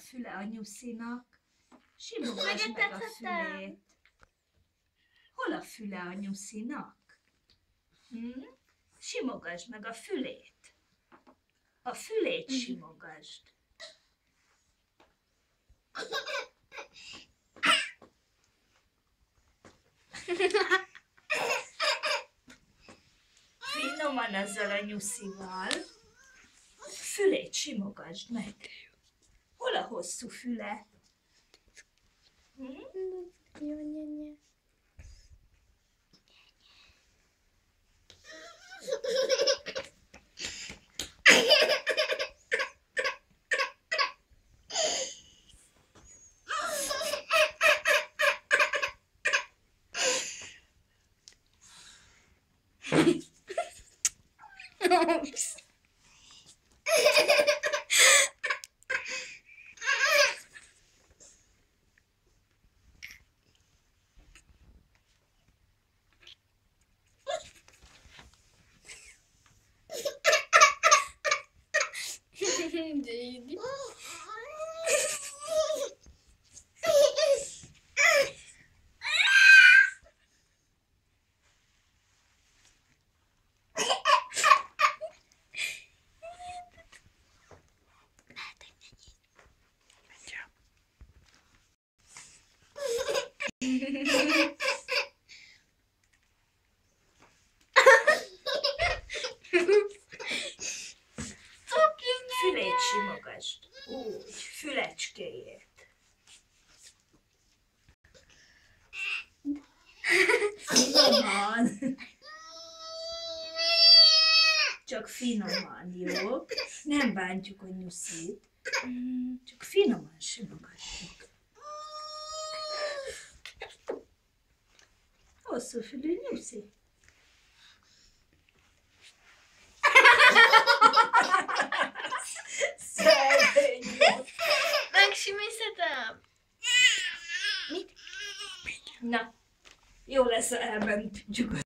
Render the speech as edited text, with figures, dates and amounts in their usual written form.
füle a nyuszinak? Simogasd meg a fülét. Hol a füle a nyuszinak? Simogasd meg a fülét. A fülét simogasd. Finoman ezzel a nyuszival. Fülét simogasd meg. Hol a hosszú füle? Fülét simogasd. Úgy, fülecskéjét. Finoman. Csak finoman, jó? Nem bántjuk a nyuszit. Csak finoman simogatjuk. Hosszú fülű nyuszi. Megsimízhetem? Na, jó lesz, ha elmentjük